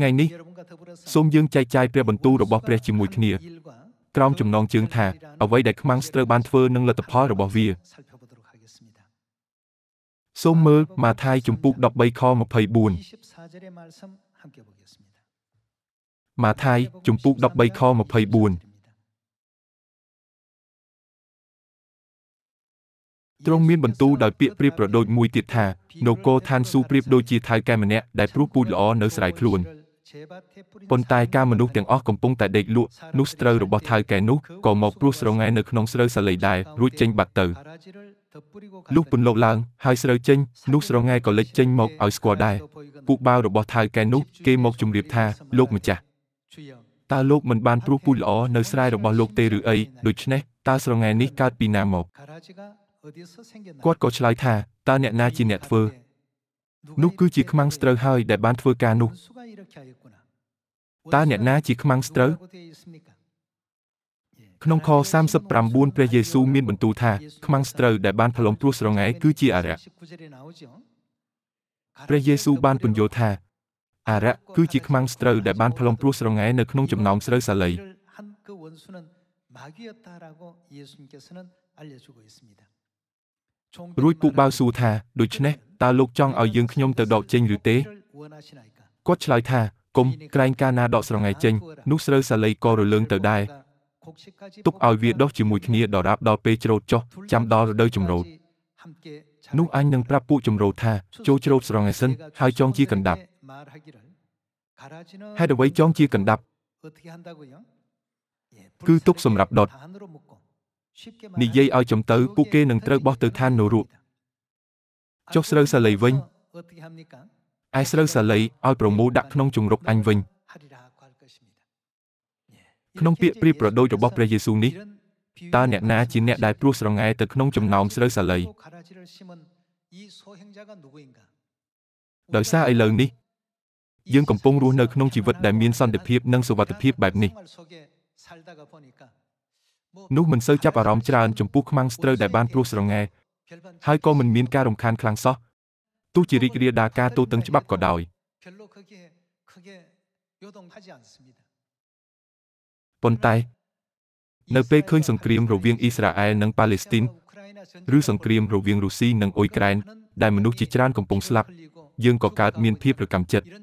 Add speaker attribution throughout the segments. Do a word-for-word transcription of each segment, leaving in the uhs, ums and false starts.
Speaker 1: ថ្ងៃនេះសូមយើងចែកចាយព្រះបន្ទូលរបស់ព្រះជាមួយគ្នាក្រោមចំណងជើងថាអ្វីដែលខ្មាំងស្រូវបានធ្វើនឹងលទ្ធផលរបស់វាសូមមើលម៉ាថាយជំពូកដប់បីខម្ភៃបួនម៉ាថាយជំពូកដប់បីខម្ភៃបួនទ្រង់មានបន្ទូលដោយពាក្យប្រៀបប្រដូចមួយទៀតថានគរឋានសួគ៌ប្រៀបដូចជាថៅកែម្នាក់ដែលព្រុសពូជល្អនៅស្រែខ្លួនប៉ុន្តែការមនុស្សទាំងអស់កំពុងតែដេកលក់នោះស្រូវរបស់ថៅកែនោះក៏មកព្រុសស្រងែនៅក្នុងស្រូវសាលីដែររួចចេញបាត់ទៅលុះពន្លកឡើងហើយស្រូវចេញនោះស្រងែក៏លេចចេញមកឲ្យស្គាល់ដែរពួកបាវរបស់ថៅកែនោះគេមកជម្រាបថាលោកម្ចាស់តើលោកមិនបានព្រុសពូជល្អនៅស្រែរបស់លោកទេឬអីដូច្នេះតើស្រងែនេះកើតពីណាមកគាត់ក៏ឆ្លើយថាតើអ្នកណាជាអ្នកធ្វើនោះគឺជាខ្មាំងស្រូវហើយដែលបានធ្វើការនោះតើអ្នកណាជាខ្មាំងស្រូវក្នុងខសាមសិបប្រាំបួនព្រះយេស៊ូវមានបន្ទូលថាខ្មាំងស្រូវដែលបានផ្លុំព្រុសស្រងែគឺជាអារក្សព្រះយេស៊ូវបានពន្យល់ថាអារក្សគឺជាខ្មាំងស្រូវដែលបានផ្លុំព្រុសស្រងែនៅក្នុងចំណោមស្រូវសាលីរួចពួកបាវសួរថាដូច្នេះតើលោកចង់ឲ្យយើងខ្ញុំទៅដកចេញឬទេគាត់ឆ្លើយថាកុំក្រែងកាលណាដកស្រងែចេញនោះស្រូវសាលីក៏រលើងទៅដែរទុកឲ្យវាដុះជាមួយគ្នាដរាបដល់ពេលច្រូតចុះចាំដល់រដូវចម្រូតនោះអញនឹងប្រាប់ពួកចម្រូតថាចូលច្រូតស្រងែសិនហើយចងជាកណ្ដាប់ហេតុអ្វីចងជាកណ្ដាប់គឺទុកសម្រាប់ដុតនិយាយឲ្យចំទៅពួកគេនឹងត្រូវបោះទៅឋាននរកចុះស្រូវសាលីវិញឯស្រូវសាលីឲ្យប្រមូលដាក់ក្នុងជង្រុកអញវិញក្នុងពាក្យប្រៀបប្រដូចរបស់ព្រះយេស៊ូវនេះតើអ្នកណាជាអ្នកដែលព្រុសស្រងែទៅក្នុងចំណោមស្រូវសាលីដោយសារឥឡូវនេះយើងកំពុងរស់នៅក្នុងជីវិតដែលមានសន្តិភាពនិងសុវត្ថិភាពបែបនេះនោះមិនសូវចាប់អារម្មណ៍ច្រើនចំពោះខ្មាំងស្រូវដែលបានព្រុសស្រងែហើយក៏មិនមានការរំខានខ្លាំងសោះទោះជារីករាលដាលការទូតទាំងច្បាប់ក៏ដោយប៉ុន្តែនៅពេលឃើញសង្គ្រាមរវាងអ៊ីស្រាអែលនិងប៉ាឡេស្ទីនឬសង្គ្រាមរវាងរុស្ស៊ីនិងអ៊ុយក្រែនដែលមនុស្សជាច្រើនកំពុងស្លាប់យើងក៏កើតមានភាពរកម្មចិត្ត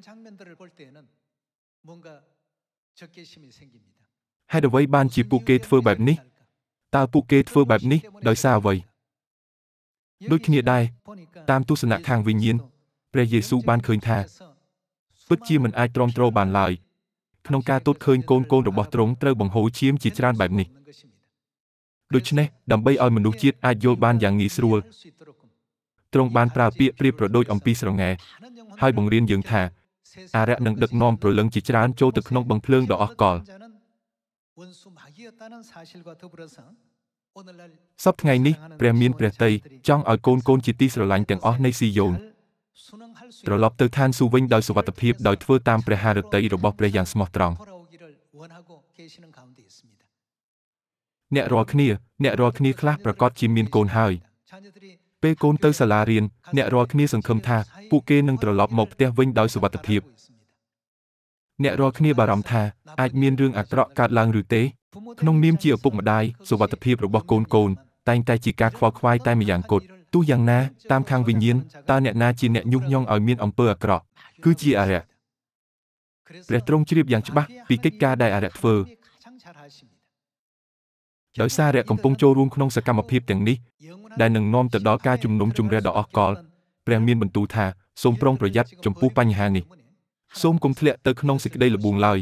Speaker 1: ហេតុអ្វីបានជាពួកគេធ្វើបែបនេះតើពួកគេធ្វើបែបនេះដោយសារអ្វីដូចគ្នាដែរតាមទស្សនៈខាងវិញ្ញាណព្រះយេស៊ូវបានឃើញថាពិតជាមិនអាចទ្រាំទ្របានឡើយក្នុងការទតឃើញកូនកូនរបស់ទ្រង់ត្រូវបង្ហូរឈាមជាច្រើនបែបនេះដូច្នេះដើម្បីឲ្យមនុស្សជាតិអាចយល់បានយ៉ាងងាយស្រួលទ្រង់បានប្រើពាក្យប្រៀបប្រដូចអំពីស្រងែហើយបង្រៀនយើងថាអារក្សនឹងដឹកនាំព្រលឹងជាច្រើនចូលទៅក្នុងបឹងភ្លើងដ៏អស់កលសប្តាហ៍ថ្ងៃនេះព្រះមានព្រះទ័យចង់ឲ្យកូនកូនជាទីស្រឡាញ់ទាំងអស់នៃស៊ីយ៉ូនត្រឡប់ទៅឋានសួគ៌វិញដោយសុវត្ថិភាពដោយធ្វើតាមព្រះハរតីរបស់ព្រះយ៉ាងស្មោះត្រង់អ្នករាល់គ្នាអ្នករាល់គ្នាខ្លះប្រកាសជាមានកូនហើយពេលកូនទៅសាលារៀនអ្នករាល់គ្នាសង្ឃឹមថាពួកគេនឹងត្រឡប់មកផ្ទះវិញដោយសុវត្ថិភាពអ្នករាល់គ្នាបារម្ភថាអាចមានរឿងអាក្រក់កើតឡើងឬទេក្នុងនាមជាឪពុកម្ដាយសុវត្ថិភាពរបស់កូនកូនតែងតែជាការខ្វល់ខ្វាយតែម្យ៉ាងគត់ទោះយ៉ាងណាតាមខាងវិញ្ញាណតើអ្នកណាជាអ្នកញុះញង់ឲ្យមានអំពើអាក្រក់គឺជាអារក្សព្រះទ្រង់ជ្រាបយ៉ាងច្បាស់ពីកិច្ចការដែលអារក្សធ្វើដោយសារអារក្សកំពុងចូលរួមក្នុងសកម្មភាពទាំងនេះដែលនឹងនាំទៅដល់ការជំនុំជម្រះដ៏អស់កលព្រះមានបន្ទូលថាសូមប្រុងប្រយ័ត្នចំពោះបញ្ហានេះសូមកុំធ្លាក់ទៅក្នុងសេចក្តីល្បួងឡើយ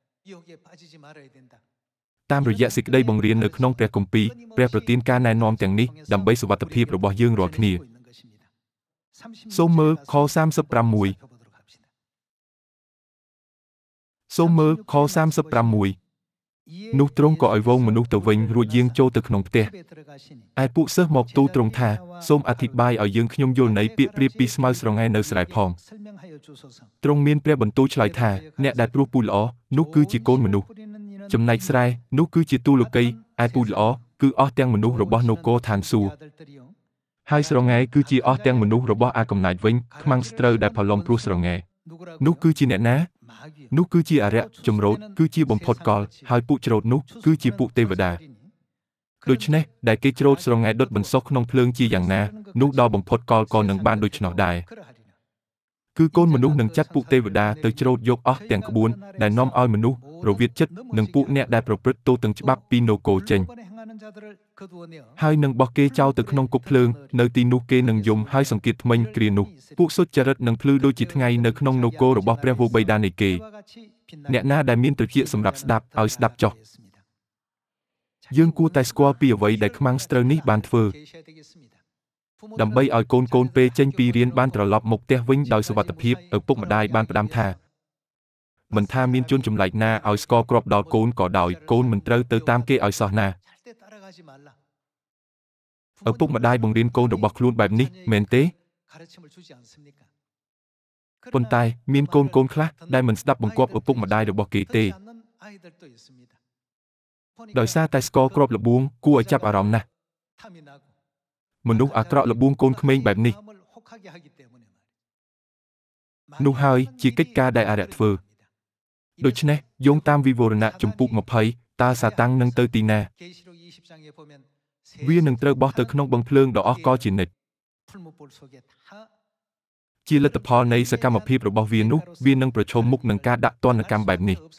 Speaker 1: តាមរយៈសេចក្តីបង្រៀននៅក្នុងព្រះគម្ពីរព្រះប្រទានការណែនាំទាំងនេះដើម្បីសុវត្ថិភាពរបស់យើងរាល់គ្នាសូមមើលខសាមសិបប្រាំមួយសូមមើលខសាមសិបប្រាំមួយនោះទ្រង់ក៏ឲ្យវងមនុស្សទៅវិញរួចយាងចូលទៅក្នុងផ្ទះឯពួកសិស្សមកទូលទ្រង់ថាសូមអធិប្បាយឲ្យយើងខ្ញុំយល់ន័យពាក្យប្រៀបពីស្មៅស្រងែនៅស្រែផងទ្រង់មានព្រះបន្ទូលឆ្លើយថាអ្នកដែលព្រុសពូជល្អនោះគឺជាកូនមនុស្សចំណែកស្រែនោះគឺជាទូលោកីឯពូជល្អគឺអស់ទាំងមនុស្សរបស់នគរឋានសួគ៌ហើយស្រងែគឺជាអស់ទាំងមនុស្សរបស់អាកំណាចវិញខ្មាំងស្រូវដែលផលំព្រុសស្រងែនោះគឺជាអ្នកណានោះគឺជាអរិយចម្រោតគឺជាបំផុតកលហើយពួកច្រូតនោះគឺជាពួកទេវតាដូច្នេះដែលគេច្រូតស្រងាយដុតបន្សុះក្នុងភ្លើងជាយ៉ាងណានោះដល់បំផុតកលក៏នឹងបានដូច្នោះដែរគឺកូនមនុស្សនឹងចាត់ពួកទេវតាទៅច្រូតយកអស់ទាំងក្បួនដែលនាំឲ្យមនុស្សរវិតចិត្តនិងពួកអ្នកដែលប្រព្រឹត្តទោសទាំងច្បាប់ពីនគរចេញហើយនឹងបោះគេចោលទៅក្នុងគុកភ្លើងនៅទីនោះគេនឹងយំហើយសង្កេតធ្មេញគ្រានោះពួកសុចរិតនឹងភ្លឺដូចជាថ្ងៃនៅក្នុងនគររបស់ព្រះវរបិតានៃគេអ្នកណាដែលមានត្រចៀកសម្រាប់ស្ដាប់ឲ្យស្ដាប់ចុះយើងគួរតែស្គាល់ពីអ្វីដែលខ្មាំងស្ត្រូវនេះបានធ្វើដើម្បីឲ្យកូនកូនពេលចេញពីរៀនបានត្រឡប់មកផ្ទះវិញដោយសុវត្ថិភាពឪពុកម្ដាយបានផ្ដាំថាមិនថាមានជនចម្លែកណាឲ្យស្គាល់គ្រាប់ដល់កូនក៏ដោយកូនមិនត្រូវទៅតាមគេឲ្យសោះណាឪពុកម្ដាយបង្រៀនកូនរបស់ខ្លួនបែបនេះមែនទេប៉ុន្តែមានកូនកូនខ្លះដែលមិនស្ដាប់បង្គាប់ឪពុកម្ដាយរបស់គេទេដោយសារតែស្គាល់គ្រាប់ល្បួងគួរឲ្យចាប់អារម្មណ៍ណាស់មនុស្សអាក្រក់ល្បួងកូនក្មេងបែបនេះនោះហើយជាកិច្ចការដែលអរិយធ្វើដូច្នេះយោងតាមវិវរណៈជំពូកម្ភៃតើសាតាំងនឹងទៅទីណាវានឹងត្រូវបោះទៅក្នុងបឹងភ្លើងដ៏អស់កលជានិច្ចជាលទ្ធផលនៃសកម្មភាពរបស់វានោះវានឹងប្រឈមមុខនឹងការដាក់ទណ្ឌកម្មបែបនេះ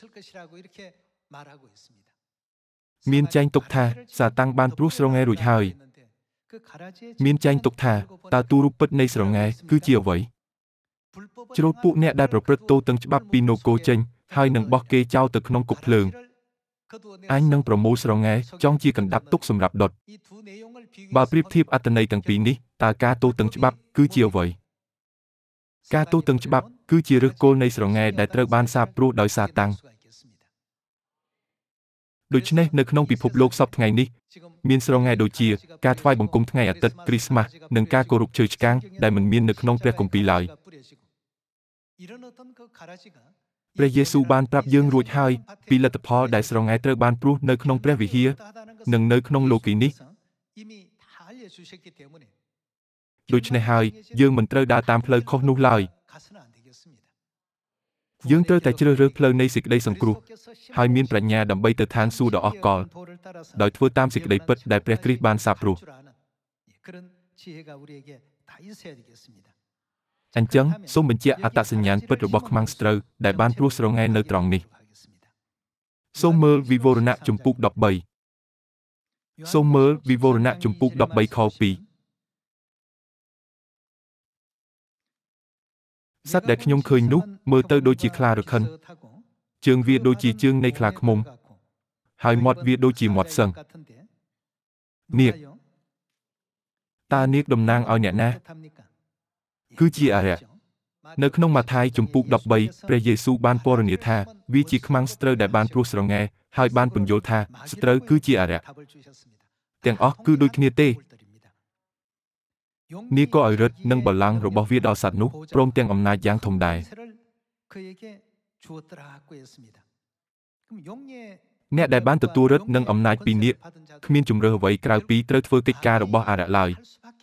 Speaker 1: មានចែងទុកថាសាតាំងបានព្រោះស្រងែរួចហើយមានចែងទុកថាតើទូរូបពិតនៃស្រងែគឺជាអ្វីច្រូតពួកអ្នកដែលប្រព្រឹត្តទោសទាំងច្បាប់ពីនគរចេញហើយនឹងបោះគេចោលទៅក្នុងគុកភ្លើងអញនឹងប្រមូលស្រងែចង់ជាកណ្ដាប់ទុកសម្រាប់ដុតបើប្រៀបធៀបអត្ថន័យទាំងពីរនេះតើការទោសទាំងច្បាប់គឺជាអ្វីការទោសទាំងច្បាប់គឺជាឫសគល់នៃស្រងែដែលត្រូវបានសាបព្រោះដោយសាតាំងដូច្នេះនៅក្នុងពិភពលោកសពថ្ងៃនេះមានស្រងែដូចជាការថ្វាយបង្គំថ្ងៃអាទិត្យគ្រីស្មាស់និងការគោរពឈើឆ្កាងដែលមិនមាននៅក្នុងព្រះគម្ពីរឡើយព្រះយេស៊ូវបានប្រាប់យើងរួចហើយពីលទ្ធផលដែលស្រងែត្រូវបានព្រោះនៅក្នុងព្រះវិហារនិងនៅក្នុងលោកីនេះដូច្នេះហើយយើងមិនត្រូវដើរតាមផ្លូវខុសនោះឡើយយើងត្រូវតែជ្រើសរើសផ្លូវនៃសេចក្តីសង្គ្រោះហើយមានប្រាជ្ញាដើម្បីទៅឋានសួគ៌ដ៏អស់កលដោយធ្វើតាមសេចក្តីពិតដែលព្រះគ្រីស្ទបានសាបព្រោះអញ្ចឹងសូមបញ្ជាក់អត្តសញ្ញាណពិតរបស់ខ្មាំងស្ត្រូវដែលបានព្រោះស្រងែនៅត្រង់នេះសូមមើលវិវរណៈជំពូកដប់បីសូមមើលវិវរណៈជំពូកដប់បីខពីរសត្វដែលខ្ញុំឃើញនោះមើលទៅដូចជាខ្លារខិនជើងវាដូចជាជើងនៃខ្លាឃ្មុំហើយមាត់វាដូចជាមាត់សឹងនាគតើនាគតំណាងឲ្យអ្នកណាគឺជាអរិយនៅក្នុងម៉ាថាយជំពូកដប់បីព្រះយេស៊ូវបានពណ៌នាថាវាជាខ្មាំងស្ត្រូវដែលបានព្រោះស្រងែហើយបានពន្យល់ថាស្ត្រូវគឺជាអរិយទាំងអស់គឺដូចគ្នាទេនាគក៏ឲ្យរិទ្ធនិងបល្ល័ង្ករបស់វាដល់សត្វនោះព្រមទាំងអំណាចយ៉ាងធំដែរអ្នកដែលបានទទួលរិទ្ធនិងអំណាចពីនាគគ្មានជំរើសអ្វីក្រៅពីត្រូវធ្វើកិច្ចការរបស់អរិយឡើយ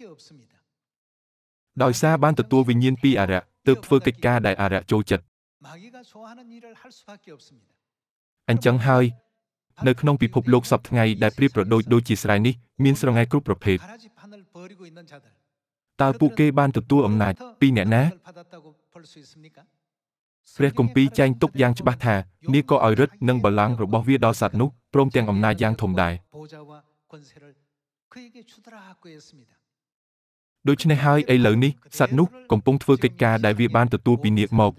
Speaker 1: ដោយសារបានទទួលវិញ្ញាណពីអរិយទើបធ្វើកិច្ចការដែលអរិយចូលចិត្តអញ្ចឹងហើយនៅក្នុងពិភពលោកសពថ្ងៃដែលប្រៀបប្រដូចដូចជាស្រែនេះមានស្រងែគ្រប់ប្រភេទតើពួកគេបានទទួលអំណាចពីអ្នកណាព្រះគម្ពីរចែងទុកយ៉ាងច្បាស់ថានាគក៏ឲ្យរិទ្ធនិងបល្ល័ង្ករបស់វាដល់សត្វនោះព្រមទាំងអំណាចយ៉ាងធំដែរដូច្នេះហើយឥឡូវនេះសត្វនោះកំពុងធ្វើកិច្ចការដែលវាបានទទួលពីនាគមក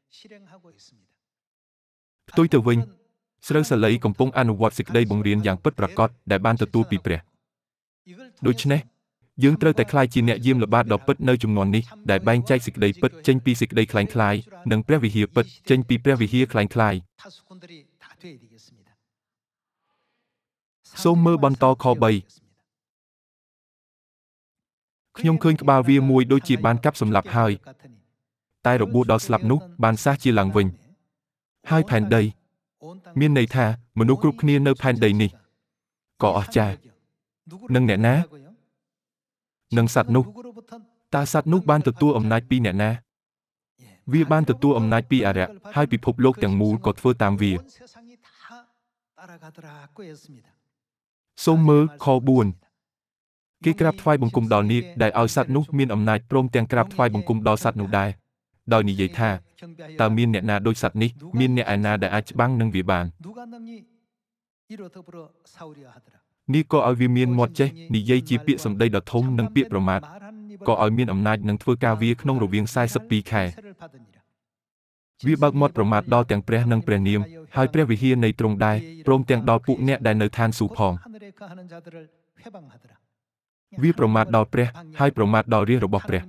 Speaker 1: ផ្ទុយទៅវិញស្រូវសាលីកំពុងអនុវត្តសេចក្តីបង្រៀនយ៉ាងពិតប្រាកដដែលបានទទួលពីព្រះដូច្នេះយើងត្រូវតែក្លាយជាអ្នកយាមល្បាតដ៏ពិតនៅជំនាន់នេះដែលបែងចែកសេចក្តីពិតចេញពីសេចក្តីคล้ายៗនិងព្រះវិហារពិតចេញពីព្រះវិហារคล้ายៗសូមមើលបន្តខបីខ្ញុំឃើញក្បាលវាមួយដូចជាបានកាប់សម្លាប់ហើយតែរបួសដល់ស្លាប់នោះបានសះជាឡើងវិញហើយផែនដីមានន័យថាមនុស្សគ្រប់គ្នានៅផែនដីនេះក៏អស្ចារ្យនឹងអ្នកណានឹងសត្វនោះតើសត្វនោះបានទទួលអំណាចពីអ្នកណាវាបានទទួលអំណាចពីអារក្សហើយពិភពលោកទាំងមូលក៏ធ្វើតាមវាសូមមើលខបួនគេក្រាបថ្វាយបង្គំដល់នាគដែលឲ្យសត្វនោះមានអំណាចព្រមទាំងក្រាបថ្វាយបង្គំដល់សត្វនោះដែរដោយនិយាយថាតើមានអ្នកណាដូចសត្វនេះមានអ្នកឯណាដែលអាចច្បាំងនឹងវាបាននេះក៏ឲ្យវាមានមាត់ចេះនិយាយជាពាក្យសម្ដីដ៏ធំនិងពាក្យប្រមាថក៏ឲ្យមានអំណាចនឹងធ្វើការវាក្នុងរវាងสี่สิบពីរខែវាបើកមាត់ប្រមាថដល់ទាំងព្រះនិងព្រះនាមហើយព្រះវិហារនៃទ្រង់ដែរព្រមទាំងដល់ពួកអ្នកដែលនៅឋានសួគ៌ផងវាប្រមាថដល់ព្រះហើយប្រមាថដល់រាជរបស់ព្រះ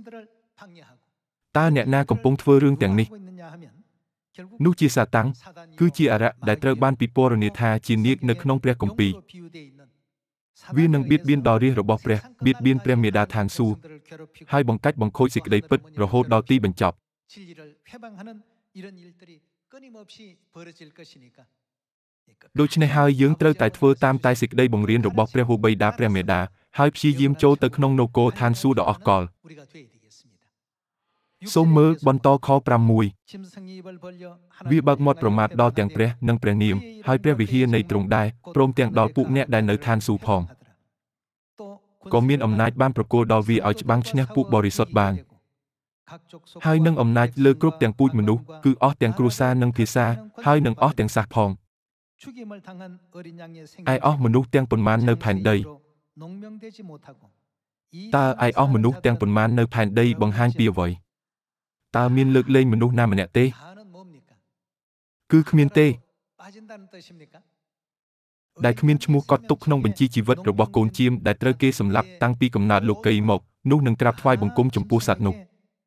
Speaker 1: តើអ្នកណាកំពុងធ្វើរឿងទាំងនេះនោះជាសាតាំងគឺជាអារក្សដែលត្រូវបានពិពណ៌នាថាជានាគនៅក្នុងព្រះគម្ពីរវានឹងបៀតបៀនដល់រាជរបស់ព្រះបៀតបៀនព្រះមេដាឋានសួគ៌ហើយបង្កាច់បង្ខូចសេចក្តីពិតរហូតដល់ទីបញ្ចប់ដូច្នេះហើយយើងត្រូវតែធ្វើតាមតែសេចក្តីបង្រៀនរបស់ព្រះហូបិតាព្រះមេដាហើយព្យាយាមចូលទៅក្នុងនគរឋានសួគ៌ដ៏អស្ចារ្យសូមមើលបន្តខប្រាំមួយវាបើកមាត់ប្រមាថដល់ទាំងព្រះនិងព្រះនាមហើយព្រះវិហារនៃទ្រង់ដែរព្រមទាំងដល់ពួកអ្នកដែលនៅឋានសួគ៌ផងក៏មានអំណាចបានប្រគល់ដល់វាឲ្យច្បាំងឈ្នះពួកបរិសុទ្ធបានហើយនឹងអំណាចលើគ្រប់ទាំងពូជមនុស្សគឺអស់ទាំងគ្រួសារនិងភាសាហើយនឹងអស់ទាំងសាសផងឯអស់មនុស្សទាំងប៉ុន្មាននៅផែនដីតើឯអស់មនុស្សទាំងប៉ុន្មាននៅផែនដីបង្ហាញពីអ្វីតើមានលើកលែងមនុស្សណាម្នាក់ទេគឺគ្មានទេដែលគ្មានឈ្មោះកត់ទុកក្នុងបញ្ជីជីវិតរបស់កូនជៀមដែលត្រូវគេសម្លាប់តាំងពីកំណើតលោកីមកនោះនឹងក្រាបថ្វាយបង្គំចំពោះសត្វនោះ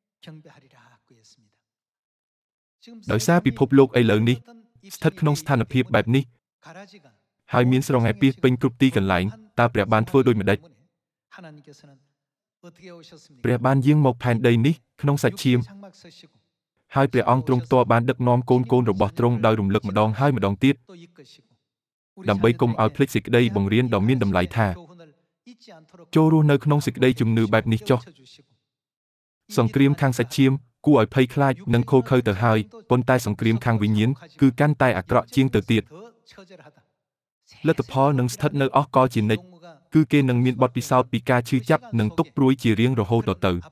Speaker 1: ដោយសារពិភពលោកឥឡូវនេះស្ថិតក្នុងស្ថានភាពបែបនេះហើយមានស្រងឯពាសពេញគ្រប់ទីកន្លែងតើព្រះបានធ្វើដូចម្ដេចព្រះបានយាងមកផែនដីនេះក្នុងសាច់ឈាមហើយព្រះអង្គទ្រង់ផ្ទាល់បានដឹកនាំកូនកូនរបស់ទ្រង់ដោយរំលឹកម្ដងហើយម្ដងទៀតដើម្បីកុំឲ្យភ្លេចសេចក្តីបង្រៀនដ៏មានតម្លៃថាចូលរស់នៅក្នុងសេចក្តីជំនឿបែបនេះចុះសង្គ្រាមខាងសាច់ឈាមគួរឲ្យភ័យខ្លាចនិងខូខើទៅហើយប៉ុន្តែសង្គ្រាមខាងវិញ្ញាណគឺកាន់តែអាក្រក់ជាងទៅទៀតលទ្ធផលនឹងស្ថិតនៅអស់កលជានិច្ចគឺគេនឹងមានបទពិសោធន៍ពីការឈឺចាប់និងទុក្ខព្រួយជារៀងរហូតដល់ទៅ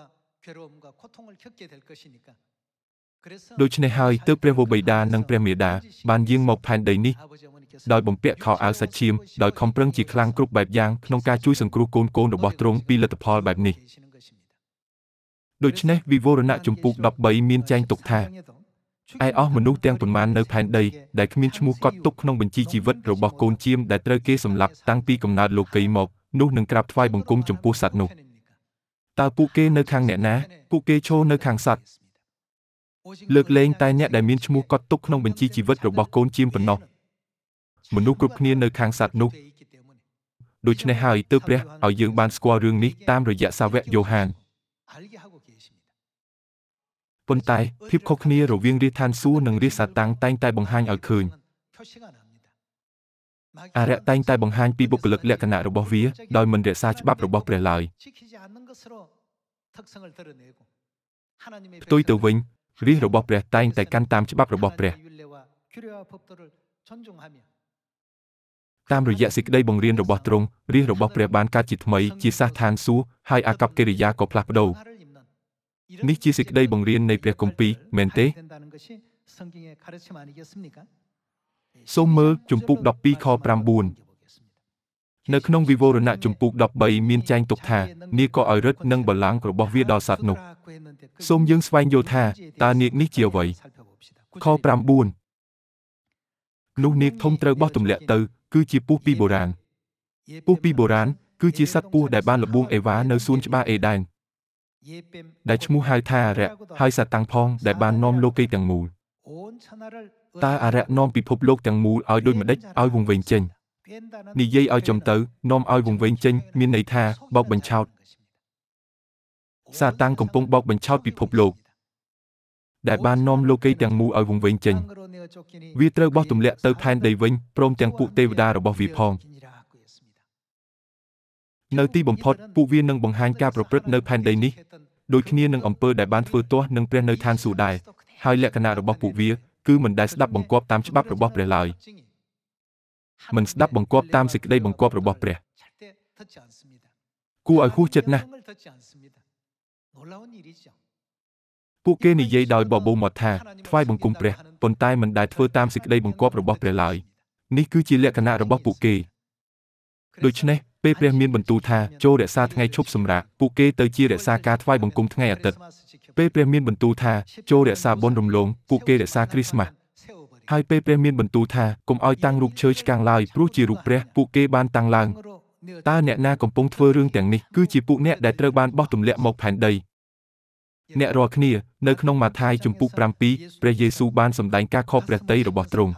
Speaker 1: ដូច្នេះហើយទើបព្រះវរបិតានិងព្រះមេដាបានយាងមកផែនដីនេះដោយបំពាក់ខោអាវសាច់ឈាមដោយខំប្រឹងជាខ្លាំងគ្រប់បែបយ៉ាងក្នុងការជួយសង្គ្រោះកូនកូនរបស់ទ្រង់ពីលទ្ធផលបែបនេះដូច្នេះវិវរណៈជំពូកដប់បីមានចែងទុកថាឯអស់មនុស្សទាំងប៉ុន្មាននៅផែនដីដែលគ្មានឈ្មោះកត់ទុកក្នុងបញ្ជីជីវិតរបស់កូនជៀមដែលត្រូវគេសម្លាប់តាំងពីកំណើតលោកីមកនោះនឹងក្រាបថ្វាយបង្គំចំពោះសត្វនោះតើពួកគេនៅខាងអ្នកណាពួកគេឈរនៅខាងសត្វលើកលែងតែអ្នកដែលមានឈ្មោះកត់ទុកក្នុងបញ្ជីជីវិតរបស់កូនជៀមប៉ុណ្ណោះមនុស្សគ្រប់គ្នានៅខាងសត្វនោះដូច្នេះហើយទើបព្រះឲ្យយើងបានស្គាល់រឿងនេះតាមរយៈសាវកយ៉ូហានប៉ុន្តែភាពខុសគ្នារវាងរាជឋានសួគ៌និងរាជសាតាំងតែងតែបង្ហាញឲ្យឃើញអារក្សតែងតែបង្ហាញពីបុគ្គលិកលក្ខណៈរបស់វាដោយមិនរក្សាច្បាប់របស់ព្រះឡើយផ្ទុយទៅវិញរាជរបស់ព្រះតែងតែកាន់តាមច្បាប់របស់ព្រះតាមរយៈសេចក្តីបង្រៀនរបស់ទ្រង់រាជរបស់ព្រះបានកើតជាថ្មីជាសាសឋានសួគ៌ហើយអាកប្បកិរិយាក៏ផ្លាស់ប្ដូរនេះជាសេចក្តីបង្រៀននៃព្រះគម្ពីរមែនទេសូមមើលជំពូកដប់ពីរខប្រាំបួននៅក្នុងវិវរណៈជំពូកដប់បីមានចែងទុកថានាគក៏ឲ្យរឹតនឹងបល្ល័ង្ករបស់វាដល់សត្វនោះសូមយើងស្វែងយល់ថាតើនាគនេះជាអ្វីខប្រាំបួននោះនាគធំត្រូវបោះទម្លាក់ទៅគឺជាពស់ពីបុរាណពស់ពីបុរាណគឺជាសត្វពស់ដែលបានលបួងអេវ៉ានៅសួនច្បារអេដែនដែលឈ្មោះហៅថាអារក្សហើយសាតាំងផងដែលបាននាំលោកីទាំងមូលតើអារក្សនាំពិភពលោកទាំងមូលឲ្យដូចម្ដេចឲ្យវង្វេងចេញនិយាយឲ្យចំទៅនាំឲ្យវង្វេងចេញមានន័យថាបោកបញ្ឆោតសាតាំងកំពុងបោកបញ្ឆោតពិភពលោកដែលបាននាំលោកីទាំងមូលឲ្យវង្វេងចេញវាត្រូវបោះទម្លាក់ទៅផែនដីវិញព្រមទាំងពួកទេវតារបស់វាផងនៅទីបំផុតពួកវានឹងបង្ហាញការប្រព្រឹត្តនៅផែនដីនេះដោយគ្នានឹងអំពើដែលបានធ្វើទាស់នឹងព្រះនៅឋានសួគ៌ដែរហើយលក្ខណៈរបស់ពួកវាគឺមិនដែលស្ដាប់បង្គាប់តាមច្បាប់របស់ព្រះឡើយមិនស្ដាប់បង្គាប់តាមសេចក្តីបង្គាប់របស់ព្រះគួរឲ្យហួសចិត្តណាស់ពួកគេនិយាយដោយបបោមាត់ថាថ្វាយបង្គំព្រះប៉ុន្តែមិនដែលធ្វើតាមសេចក្តីបង្គាប់របស់ព្រះឡើយនេះគឺជាលក្ខណៈរបស់ពួកគេដូច្នេះពេលព្រះមានបន្ទូលថាចូលរក្សាថ្ងៃឈប់សម្រាកពួកគេទៅជារក្សាការថ្វាយបង្គំថ្ងៃអាទិត្យពេលព្រះមានបន្ទូលថាចូលរក្សាបុណ្យរំលងពួកគេរក្សាគ្រីស្មាស់ហើយពេលព្រះមានបន្ទូលថាកុំឲ្យតាំងរូបឈើឆ្កាងឡើយព្រោះជារូបព្រះពួកគេបានតាំងឡើងតើអ្នកណាកំពុងធ្វើរឿងទាំងនេះគឺជាពួកអ្នកដែលត្រូវបានបោះទម្លាក់មកផែនដីអ្នករាល់គ្នានៅក្នុងម៉ាថាយជំពូកប្រាំពីរព្រះយេស៊ូវបានសម្ដែងការខកព្រះទ័យរបស់ទ្រង់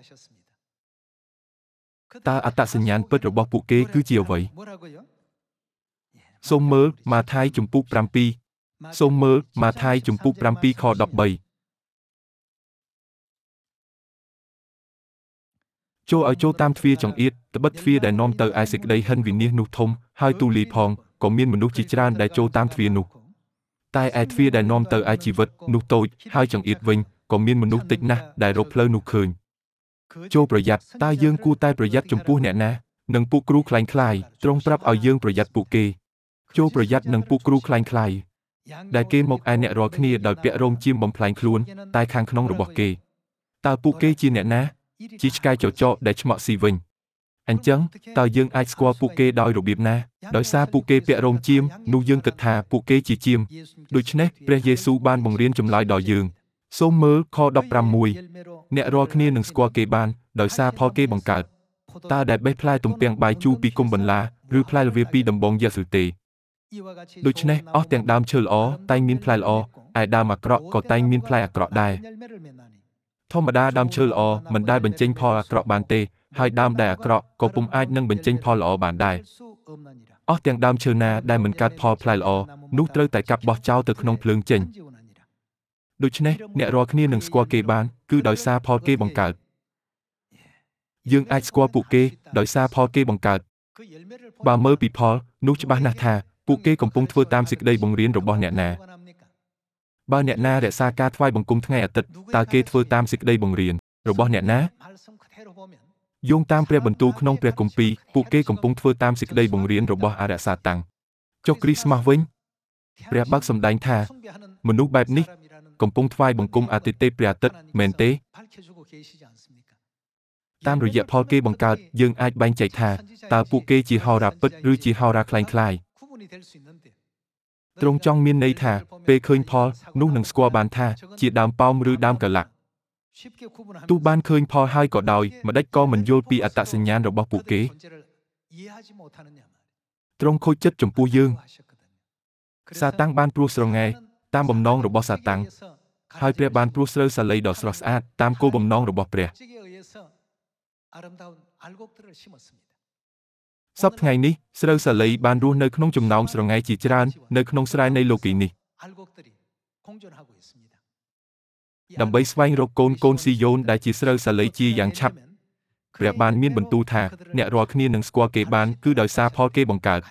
Speaker 1: តើអត្តសញ្ញាណពិតរបស់ពួកគេគឺជាអ្វីសូមមើលម៉ាថាយជំពូកប្រាំពីរសូមមើលម៉ាថាយជំពូកប្រាំពីរខដប់បីចូលឲ្យចូលតាមទ្វារចង្អៀតត្បិតទ្វារដែលនាំទៅឯសេចក្តីហិនវិនាសនោះធំហើយទូលាយផងក៏មានមនុស្សជាច្រើនដែលចូលតាមទ្វារនោះតែឯទ្វារដែលនាំទៅឯជីវិតនោះតូចហើយចង្អៀតវិញក៏មានមនុស្សតិចណាស់ដែលរកផ្លូវនោះឃើញចូលប្រយ័ត្នតើយើងគួរតែប្រយ័ត្នចំពោះអ្នកណានិងពួកគ្រូខ្លែងខ្លាយទ្រង់ប្រាប់ឲ្យយើងប្រយ័ត្នពួកគេចូលប្រយ័ត្ននឹងពួកគ្រូខ្លែងខ្លាយដែលគេមកឯអ្នករាល់គ្នាដោយពាក់រោមជាមបំផ្លាញខ្លួនតែខាងក្នុងរបស់គេតើពួកគេជាអ្នកណាជាឆ្កែចចកដែលឆ្មក់ស៊ីវិញអញ្ចឹងតើយើងអាចស្គាល់ពួកគេដោយរបៀបណាដោយសារពួកគេពាក់រោមជាមនោះយើងគិតថាពួកគេជាជាមដូច្នេះព្រះយេស៊ូវបានបង្រៀនចម្លើយដល់យើងសូមមើលខដប់ប្រាំមួយ អ្នករាល់គ្នានឹងស្គាល់គេបានដោយសារផលគេបង្កើតតើដែលបេះផ្លែទំពាំងបាយជូរពីគុម្ពបន្លាឬផ្លែល្វាពីដំបងយ៉ាស៊ូទេដូច្នេះអស់ទាំងដើមឈើល្អតែងមានផ្លែល្អឯដើមអាក្រក់ក៏តែងមានផ្លែអាក្រក់ដែរធម្មតាដើមឈើល្អមិនដែលបញ្ចេញផលអាក្រក់បានទេហើយដើមដែលអាក្រក់ក៏ពុំអាចនឹងបញ្ចេញផលល្អបានដែរអស់ទាំងដើមឈើណាដែលមិនកាត់ផលផ្លែល្អនោះត្រូវតែកាប់បោះចោលទៅក្នុងភ្លើងចេញដូច្នេះអ្នករាល់គ្នានឹងស្គាល់គេបានគឺដោយសារផលគេបង្កើតយើងអាចស្គាល់ពួកគេដោយសារផលគេបង្កើតបើមើលពីផលនោះច្បាស់ណាស់ថាពួកគេកំពុងធ្វើតាមសេចក្តីបង្រៀនរបស់អ្នកណាបើអ្នកណារក្សាការថ្វាយបង្គំថ្ងៃអាទិត្យតើគេធ្វើតាមសេចក្តីបង្រៀនរបស់អ្នកណាយោងតាមព្រះបន្ទូលក្នុងព្រះគម្ពីរពួកគេកំពុងធ្វើតាមសេចក្តីបង្រៀនរបស់អរិយសាតាំងចុះគ្រីស្មាស់វិញព្រះបើកសម្ដែងថាមនុស្សបែបនេះកំពុងថ្វាយបង្គំអាទិទេពព្រះអាទិត្យមែនទេតាមរយៈផលគេបង្កើតយើងអាចបែងចែកថាតើពួកគេជាហោរាពិតឬជាហោរាខ្លែងខ្លាយទ្រង់ចង់មានន័យថាពេលឃើញផលនោះនឹងស្គាល់បានថាជាដើមប៉ោមឬដើមកលាក់ទោះបានឃើញផលហើយក៏ដោយម្ដេចក៏មិនយល់ពីអត្តសញ្ញាណរបស់ពួកគេទ្រង់ខូចចិត្តចំពោះយើងសាតាំងបានព្រោះស្រងែតាមបំណងរបស់សាតាំងហើយព្រះបានព្រោះស្រូវសាលីដ៏ស្រស់ស្អាតតាមគោលបំណងរបស់ព្រះសប្តាហ៍ថ្ងៃនេះស្រូវសាលីបានរស់នៅក្នុងចំណោមស្រងែជាច្រើននៅក្នុងស្រែនៃលោកីនេះដើម្បីស្វែងរកកូនកូនស៊ីយ៉ូនដែលជាស្រូវសាលីជាយ៉ាងឆាប់ព្រះបានមានបន្ទូលថាអ្នករាល់គ្នានឹងស្គាល់គេបានគឺដោយសារផលគេបង្កើត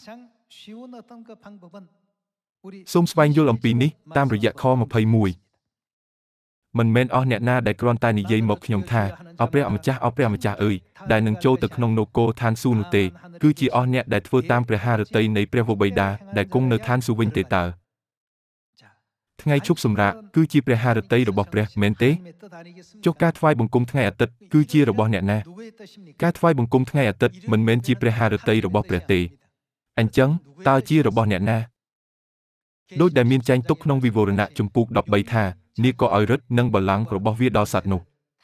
Speaker 1: សូមស្វែងយល់អំពីនេះតាមរយៈខម្ភៃមួយមិនមែនអស់អ្នកណាដែលគ្រាន់តែនិយាយមកខ្ញុំថាអោព្រះអម្ចាស់អោព្រះម្ចាស់អើយដែលនឹងចូលទៅក្នុងនគរឋានសួគ៌នោះទេគឺជាអស់អ្នកដែលធ្វើតាមព្រះハរតីនៃព្រះវរបិតាដែលគង់នៅឋានសួគ៌វិញទេតើថ្ងៃឈប់សម្រាកគឺជាព្រះハរតីរបស់ព្រះមែនទេចុះការថ្វាយបង្គំថ្ងៃអាទិត្យគឺជារបស់អ្នកណាការថ្វាយបង្គំថ្ងៃអាទិត្យមិនមែនជាព្រះハរតីរបស់ព្រះទេអញ្ចឹងតើជារបស់អ្នកណាដូចដែលមានចែងទុកក្នុងវិវរណៈជំពូកដប់បីថានាគក៏ឲ្យរឹតនឹងបល្ល័ង្ករបស់វាដល់សត្វនោះ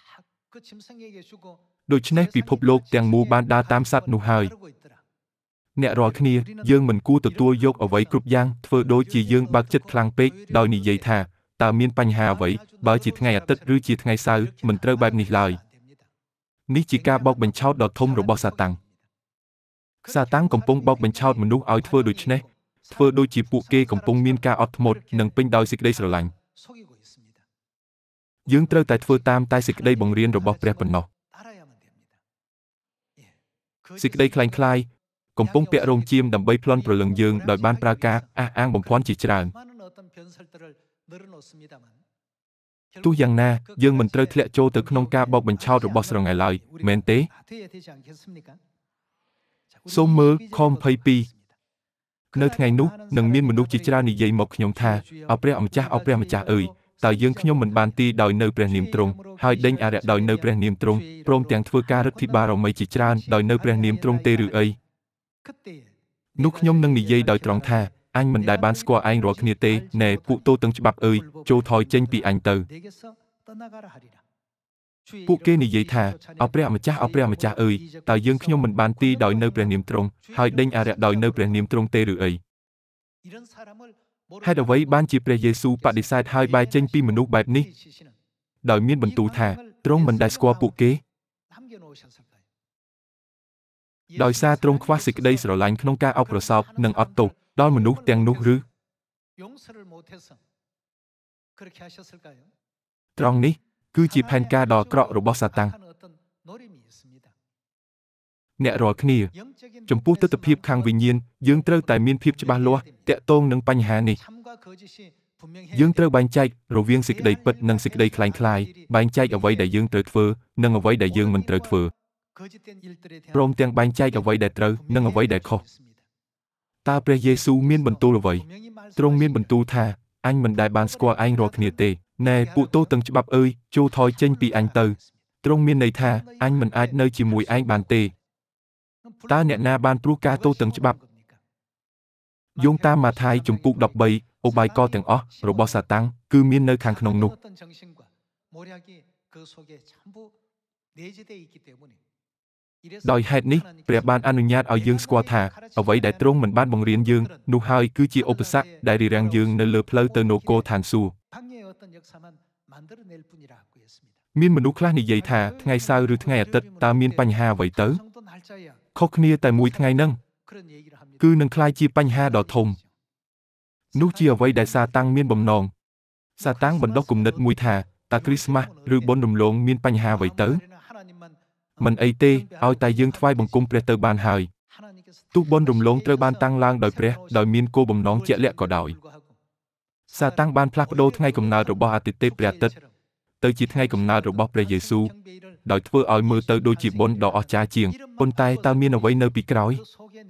Speaker 1: ដូច្នេះពិភពលោកទាំងមូលបានដើរតាមសត្វនោះហើយអ្នករាល់គ្នាយើងមិនគួរទទួលយកអ្វីគ្រប់យ៉ាងធ្វើដូចជាយើងបើកចិត្តខ្លាំងពេកដោយនិយាយថាតើមានបញ្ហាអ្វីបើជាថ្ងៃអាទិត្យឬជាថ្ងៃសៅរ៍មិនត្រូវបែបនេះឡើយនេះជាការបោកបញ្ឆោតដ៏ធំរបស់សាតាំងសាតាំងកំពុងបោកបញ្ឆោតមនុស្សឲ្យធ្វើដូច្នេះធ្វើដូចជាពួកគេកំពុងមានការអត់ធ្មត់និងពេញដោយសេចក្តីស្រឡាញ់យើងត្រូវតែធ្វើតាមតែសេចក្តីបង្រៀនរបស់ព្រះប៉ុណ្ណោះសេចក្តីខ្លែងខ្លាយកំពុងពាក់រោមជាមដើម្បីប្លន់ព្រលឹងយើងដោយបានប្រើការអះអាងបំភាន់ជាច្រើនទោះយ៉ាងណាយើងមិនត្រូវធ្លាក់ចូលទៅក្នុងការបោកបញ្ឆោតរបស់ស្រងាយឡើយមែនទេសូមមើលខម្ភៃពីរនៅថ្ងៃនោះនឹងមានមនុស្សជាច្រើននិយាយមកខ្ញុំថាអោព្រះម្ចាស់អោព្រះម្ចាស់អើយតើយើងខ្ញុំមិនបានទីដោយនៅព្រះនាមទ្រង់ហើយដេញអារក្សដោយនៅព្រះនាមទ្រង់ព្រមទាំងធ្វើការឫទ្ធិបារមីជាច្រើនដោយនៅព្រះនាមទ្រង់ទេឬអីនោះខ្ញុំនឹងនិយាយដោយត្រង់ថាអញមិនដែលបានស្គាល់ឯងរាល់គ្នាទេណែពួកតូទាំងច្បាប់អើយចូលថយចេញពីអញទៅពួកគេនិយាយថាអោព្រះម្ចាស់អោព្រះម្ចាស់អើយតើយើងខ្ញុំមិនបានទីដោយនៅព្រះនាមទ្រង់ហើយដេញអារក្សដោយនៅព្រះនាមទ្រង់ទេឬអីហេតុអ្វីបានជាព្រះយេស៊ូវបដិសេធហើយបែរចេញពីមនុស្សបែបនេះដោយមានបន្ទូលថាទ្រង់មិនដែលស្គាល់ពួកគេដោយសារទ្រង់ខ្វះសេចក្តីស្រឡាញ់ក្នុងការអោបប្រសោបនិងអត់ទោសដល់មនុស្សទាំងនោះឬត្រង់នេះគឺជាផែនការដ៏អាក្រក់របស់សាតាំងអ្នករាល់គ្នាចំពោះទិដ្ឋភាពខាងវិញ្ញាណយើងត្រូវតែមានភាពច្បាស់លាស់ទាក់ទងនឹងបញ្ហានេះយើងត្រូវបែងចែករវាងសេចក្តីពិតនិងសេចក្តីคล้ายៗបែងចែកអ្វីដែលយើងត្រូវធ្វើនិងអ្វីដែលយើងមិនត្រូវធ្វើព្រមទាំងបែងចែកអ្វីដែលត្រូវនិងអ្វីដែលខុសតើព្រះយេស៊ូវមានបន្ទូលអ្វីទ្រង់មានបន្ទូលថាអញមិនដែលបានស្គាល់ឯងរាល់គ្នាទេណែពួកតូទាំងច្បាប់អើយចូលថយចេញពីអញទៅទ្រង់មានន័យថាអញមិនអាចនៅជាមួយឯងបានទេតើអ្នកណាបានព្រោះការតូទាំងច្បាប់យោងតាមម៉ាថាយជំពូកដប់បីឧបាយកលទាំងអស់របស់សាតាំងគឺមាននៅខាងក្នុងនោះដោយហេតុនេះព្រះបានអនុញ្ញាតឲ្យយើងស្គាល់ថាអ្វីដែលទ្រង់មិនបានបង្រៀនយើងនោះហើយគឺជាឧបសគ្គដែលរារាំងយើងនៅលើផ្លូវទៅនគរឋានសួគ៌មានមនុស្សខ្លះនិយាយថាថ្ងៃសៅរ៍ឬថ្ងៃអាទិត្យតើមានបញ្ហាអ្វីទៅខុសគ្នាតែមួយថ្ងៃហ្នឹងគឺនឹងក្លាយជាបញ្ហាដ៏ធំនោះជាអ្វីដែលសាតាំងមានបំណងសាតាំងបណ្ដុះគំនិតមួយថាតើគ្រីស្មាស់ឬបុណ្យរំលងមានបញ្ហាអ្វីទៅមិនអីទេឲ្យតែយើងថ្វាយបង្គំព្រះទៅបានហើយទោះបុណ្យរំលងត្រូវបានតាំងឡើងដោយព្រះដោយមានគោលបំណងជាក់លាក់ក៏ដោយសាតាំងបានផ្លាស់ប្ដូរថ្ងៃកំណើតរបស់អាទិទេពព្រះអាទិត្យទៅជាថ្ងៃកំណើតរបស់ព្រះយេស៊ូវដោយធ្វើឲ្យមើលទៅដូចជាបុណ្យដ៏អស្ចារ្យជាងប៉ុន្តែតើមានអ្វីនៅពីក្រោយ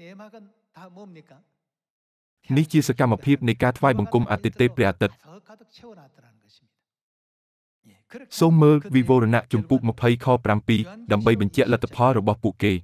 Speaker 1: នេះជាសកម្មភាពនៃការថ្វាយបង្គំអាទិទេពព្រះអាទិត្យសូមមើលវិវរណៈជំពូកម្ភៃខប្រាំពីរដើម្បីបញ្ជាក់លទ្ធផលរបស់ពួកគេ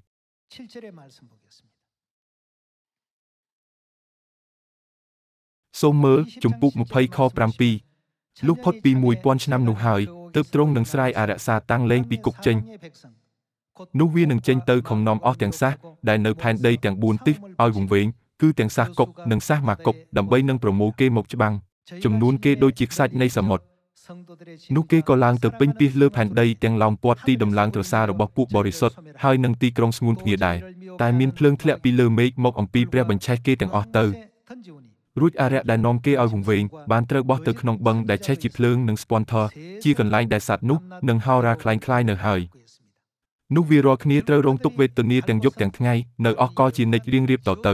Speaker 1: សូមមើលជំពូកម្ភៃខប្រាំពីរលុះផុតពីមួយពាន់ឆ្នាំនោះហើយទើបទ្រង់នឹងស្រាយអារក្សសាតាំងលែងពីគុកចេញនោះវានឹងចេញទៅខំនាំអស់ទាំងសះដែលនៅផែនដីទាំងបួនទិសឲ្យវង្វេងគឺទាំងសះកុកនិងសះម៉ាកុកដើម្បីនឹងប្រមូលគេមកច្បាំងចំនួនគេដូចជាខ្សាច់នៃសមុទ្រនោះគេក៏ឡើងទៅពេញពាសលើផែនដីទាំងឡោមព័ទ្ធទីដំឡើងត្រសាររបស់ពួកបរិសុទ្ធហើយនឹងទីក្រុងស្ងួនភ្ងាដែរតែមានភ្លើងធ្លាក់ពីលើមេឃមកអំពីព្រះបញ្ឆេះគេទាំងអស់ទៅរួចអារក្សដែលនាំគេឲ្យវង្វេងបានត្រូវបោះទៅក្នុងបឹងដែលឆេះជាភ្លើងនិងស្ពាន់ធរជាកន្លែងដែលសត្វនោះនឹងហោរាคล้ายៗនៅហើយនោះវារាល់គ្នាត្រូវរងទុក្ខវេទនាទាំងយប់ទាំងថ្ងៃនៅអស់កលជានិច្ចរៀងរៀបតទៅ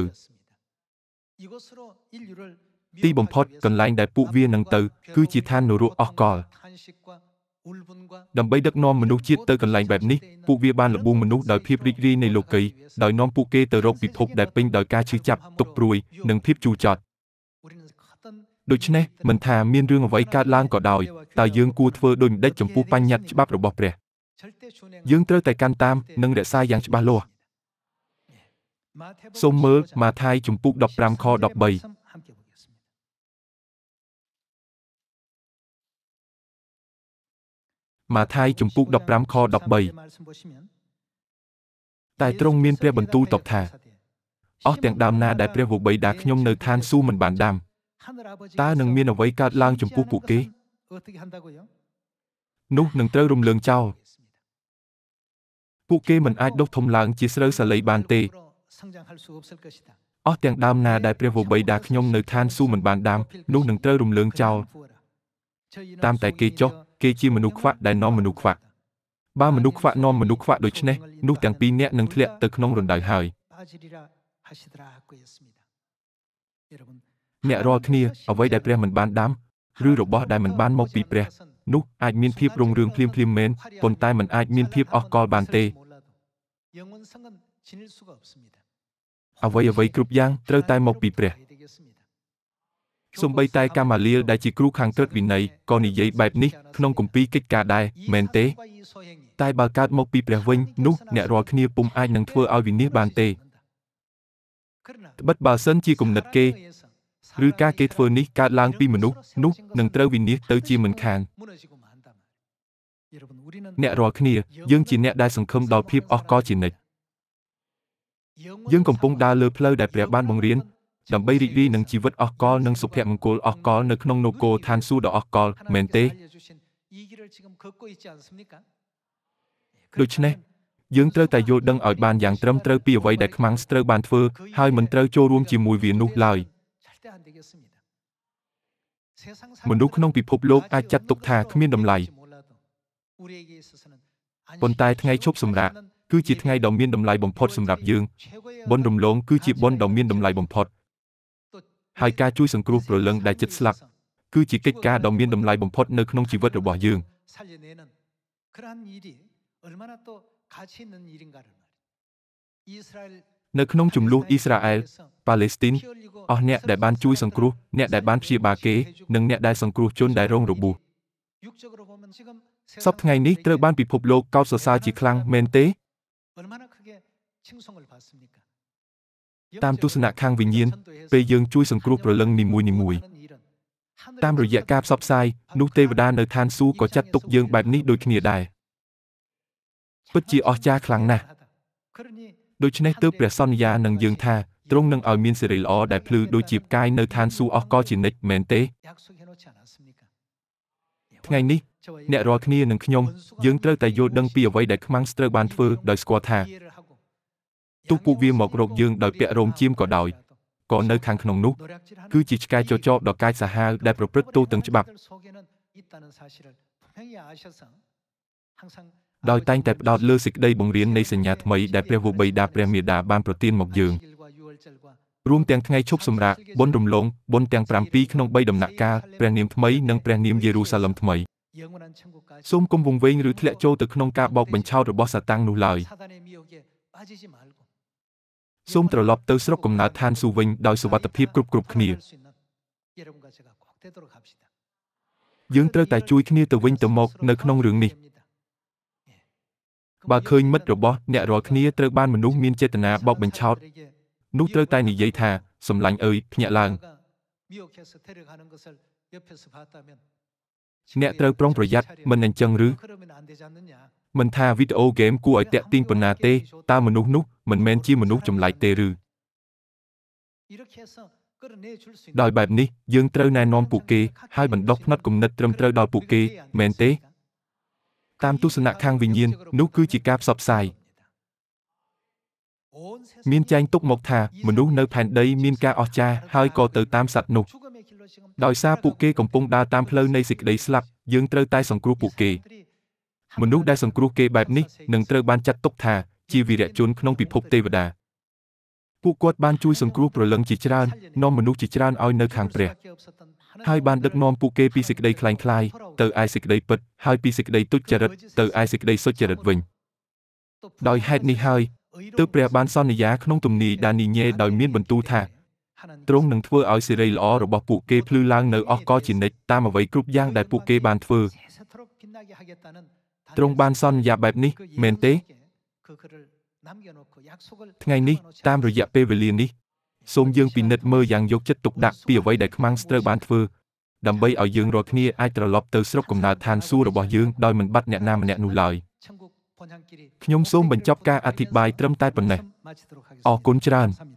Speaker 1: ទីបំផុតកន្លែងដែលពួកវានឹងទៅគឺជាឋាននរកអស់កលដើម្បីដឹកនាំមនុស្សជាតិទៅកន្លែងបែបនេះពួកវាបានលបួងមនុស្សដោយភាពរីករាយនៃលោកីយ៍ដោយនាំពួកគេទៅរកពិភពដែលពេញដោយការឈឺចាប់ទុក្ខព្រួយនិងភាពជូរចត់ដូច្នេះមិនថាមានរឿងអ្វីកើតឡើងក៏ដោយតើយើងគួរធ្វើដូចម្តេចចំពោះបញ្ញត្តិច្បាប់របស់ព្រះយើងត្រូវតែកាន់តាមនិងរក្សាយ៉ាងច្បាស់លាស់សូមមើលម៉ាថាយជំពូកដប់ប្រាំខដប់បីម៉ាថាយជំពូកដប់ប្រាំខដប់បីតែទ្រង់មានព្រះបន្ទូលតបថាអស់ទាំងដើមណាដែលព្រះវរបិតាខ្ញុំនៅឋានសួគ៌មិនបានដាំតើនឹងមានអ្វីកើតឡើងចំពោះពួកគេនោះនឹងត្រូវរំលើងចោលពួកគេមិនអាចដុះធំឡើងជាស្រូវសាលីបានទេអស់ទាំងដើមណាដែលព្រះវរបិតាខ្ញុំនៅឋានសួគ៌មិនបានដាំនោះនឹងត្រូវរំលើងចោលតាមតែគេចុះគេជាមនុស្សខ្វាក់ដែលនាំមនុស្សខ្វាក់បើមនុស្សខ្វាក់នាំមនុស្សខ្វាក់ដូច្នេះនោះទាំងពីរនាក់នឹងធ្លាក់ទៅក្នុងរណ្ដៅហើយអ្នករាល់គ្នាអ្វីដែលព្រះមិនបានដាំឬរបស់ដែលមិនបានមកពីព្រះនោះអាចមានភាពរុងរឿងភ្លាមភ្លាមមែនប៉ុន្តែมันអាចមានភាពអស់កលបានទេអ្វីអ្វីគ្រប់យ៉ាងត្រូវតែមកពីព្រះសូម្បីតែកាម៉ាលៀលដែលជាគ្រូខាងក្រឹតវិន័យក៏និយាយបែបនេះក្នុងគម្ពីរកិច្ចការដែរមែនទេតែបើកើតមកពីព្រះវិញនោះអ្នករាល់គ្នាពុំអាចនឹងធ្វើឲ្យវិនាសបានទេត្បិតបើសិនជាគំនិតគេឬការគេធ្វើនេះកើតឡើងពីមនុស្សនោះនឹងត្រូវវិនាសទៅជាមិនខានអ្នករាល់គ្នាយើងជាអ្នកដែលសង្ឃឹមដល់ភាពអស់កលជានិច្ចយើងកំពុងដើរលើផ្លូវដែលព្រះបានបង្រៀនដើម្បីរីករាយនឹងជីវិតអស់កលនិងសុភមង្គលអស់កលនៅក្នុងនគរឋានសួគ៌ដ៏អស់កលមែនទេដូច្នេះយើងត្រូវតែយល់ដឹងឲ្យបានយ៉ាងត្រឹមត្រូវពីអ្វីដែលខ្មាំងត្រូវបានធ្វើហើយមិនត្រូវចូលរួមជាមួយវានោះឡើយមនុស្សក្នុងពិភពលោកអាចចាត់ទុកថាគ្មានតម្លៃប៉ុន្តែថ្ងៃឈប់សម្រាកគឺជាថ្ងៃដ៏មានតម្លៃបំផុតសម្រាប់យើងបុណ្យរំលងគឺជាបុណ្យដ៏មានតម្លៃបំផុតហើយការជួយសង្គ្រោះព្រលឹងដែលជិតស្លាប់គឺជាកិច្ចការដ៏មានតម្លៃបំផុតនៅក្នុងជីវិតរបស់យើងនៅក្នុងជម្លោះអ៊ីស្រាអែលប៉ាឡេស្ទីនអស់អ្នកដែលបានជួយសង្គ្រោះអ្នកដែលបានព្យាបាលគេនិងអ្នកដែលសង្គ្រោះជនដែលរងរបួសសពថ្ងៃនេះត្រូវបានពិភពលោកកោតសរសើរជាខ្លាំងមែនទេតាមទស្សនៈខាងវិញ្ញាណពេលយើងជួយសង្គ្រោះព្រលឹងនីមួយៗតាមរយៈការផ្សព្វផ្សាយនោះទេវតានៅឋានសួគ៌ក៏ចាត់ទុកយើងបែបនេះដូចគ្នាដែរពិតជាអស្ចារ្យខ្លាំងណាស់ដូច្នេះទើបព្រះសន្យានឹងយើងថាទ្រង់នឹងឲ្យមានសេរីល្អដែលភ្លឺដូចជាផ្កាយនៅឋានសួគ៌អស់កលជានិច្ចមែនទេថ្ងៃនេះអ្នករាល់គ្នានឹងខ្ញុំយើងត្រូវតែយល់ដឹងពីអ្វីដែលខ្មាំងត្រូវបានធ្វើដោយស្គាល់ថាទោះពួកវាមករកយើងដោយពាក់រោមជៀមក៏ដោយក៏នៅខាងក្នុងនោះគឺជាឆ្កែចចោបដ៏កាចសាហាវដែលប្រព្រឹត្តទោសទាំងច្បាប់ដោយតែងតែផ្ដោតលើសេចក្តីបង្រៀននៃសញ្ញាថ្មីដែលព្រះវរបិតាព្រះមាតាបានប្រទានមកយើងរួមទាំងថ្ងៃឈប់សម្រាកបុណ្យរំលងបុណ្យទាំងប្រាំពីរក្នុងបីដំណាក់កាលព្រះនាមថ្មីនិងព្រះនាមយេរូសាឡឹមថ្មីសូមកុំវង្វេងឬធ្លាក់ចូលទៅក្នុងការបោកបញ្ឆោតរបស់សាតាំងនោះឡើយសូមត្រឡប់ទៅស្រុកកំណើតឋានសួគ៌វិញដោយសុវត្ថិភាពគ្រប់គ្រប់គ្នាយើងត្រូវតែជួយគ្នាទៅវិញទៅមកនៅក្នុងរឿងនេះបើឃើញមិត្តរបស់អ្នករាល់គ្នាត្រូវបានមនុស្សមានចេតនាបោកបញ្ឆោតនោះត្រូវតែនិយាយថាសម្លាញ់អើយភ្ញាក់ឡើងអ្នកត្រូវប្រុងប្រយ័ត្នមិនអញ្ចឹងឬមិនថាវីដេអូហ្គេមគួរឲ្យតាក់ទាញប៉ុណ្ណាទេតើមនុស្សនោះមិនមែនជាមនុស្សចម្លែកទេឬដោយបែបនេះយើងត្រូវណែនាំពួកគេហើយបណ្ដុះផ្នត់គំនិតត្រឹមត្រូវដល់ពួកគេមែនទេតាមទស្សនៈខាងវិញ្ញាណនោះគឺជាការផ្សព្វផ្សាយមានចែងទុកមកថាមនុស្សនៅផែនដីមានការអស្ចារ្យហើយក៏ទៅតាមសត្វនោះដោយសារពួកគេកំពុងដើរតាមផ្លូវនៃសេចក្តីស្លាប់យើងត្រូវតែសង្គ្រោះពួកគេមនុស្សដែលសង្គ្រោះគេបែបនេះនឹងត្រូវបានចាត់ទុកថាជាវីរៈជនក្នុងពិភពទេវតាពួកគាត់បានជួយសង្គ្រោះព្រលឹងជាច្រើននាំមនុស្សជាច្រើនឲ្យនៅខាងព្រះហើយបានដឹកនាំពួកគេពីសេចក្តីក្លែងក្លាយទៅឯសេចក្តីពិតហើយពីសេចក្តីទុច្ចរិតទៅឯសេចក្តីសុចរិតវិញដោយហេតុនេះហើយទើបព្រះបានសន្យាក្នុងទំនាយដានីញ៉េដោយមានបន្ទូលថាទ្រង់នឹងធ្វើឲ្យសេរីល្អរបស់ពួកគេភ្លឺឡើងនៅអស់កលជានិច្ចតាមអ្វីគ្រប់យ៉ាងដែលពួកគេបានធ្វើទ្រង់បានសន្យាបែបនេះមែនទេថ្ងៃនេះតាមរយៈពេលវេលានេះសូមយើងពិនិត្យមើលយ៉ាងយកចិត្តទុកដាក់ពីអ្វីដែលខ្មាំងត្រូវបានធ្វើដើម្បីឲ្យយើងរាល់គ្នាអាចត្រឡប់ទៅស្រុកកំណើតឋានសួគ៌របស់យើងដោយមិនបាត់អ្នកណាម្នាក់នោះឡើយខ្ញុំសូមបញ្ចប់ការអធិប្បាយត្រឹមតែប៉ុណ្ណេះអរគុណច្រើន